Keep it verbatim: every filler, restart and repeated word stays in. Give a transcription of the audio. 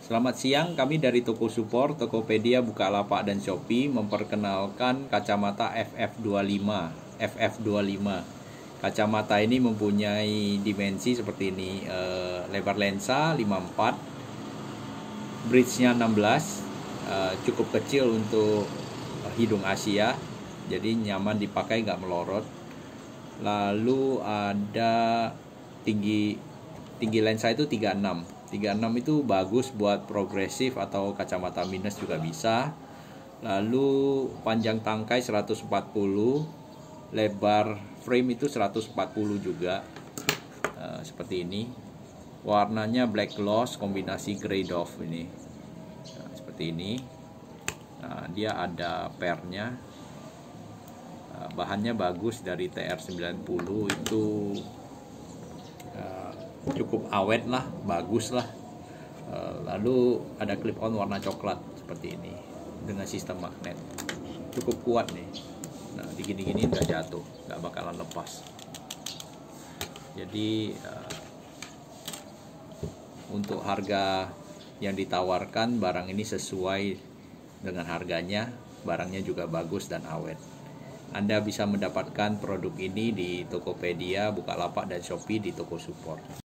Selamat siang, kami dari Toko Support, Tokopedia, Bukalapak, dan Shopee memperkenalkan kacamata F F dua puluh lima. F F dua puluh lima. Kacamata ini mempunyai dimensi seperti ini, e, lebar lensa lima puluh empat, bridge-nya enam belas, e, cukup kecil untuk hidung Asia, jadi nyaman dipakai, nggak melorot. Lalu ada tinggi tinggi lensa itu tiga puluh enam. tiga puluh enam itu bagus buat progresif atau kacamata minus juga bisa. Lalu panjang tangkai seratus empat puluh, lebar frame itu seratus empat puluh juga. Uh, seperti ini. Warnanya black gloss kombinasi grey dove ini. Nah, seperti ini. Nah, dia ada pernya. Uh, bahannya bagus dari T R sembilan puluh itu. Uh, cukup awet lah, bagus lah. Lalu ada clip on warna coklat seperti ini dengan sistem magnet, cukup kuat nih. Nah, digini-gini nggak jatuh, nggak bakalan lepas. Jadi uh, untuk harga yang ditawarkan, barang ini sesuai dengan harganya, barangnya juga bagus dan awet. Anda bisa mendapatkan produk ini di Tokopedia, Bukalapak, dan Shopee di Toko Support.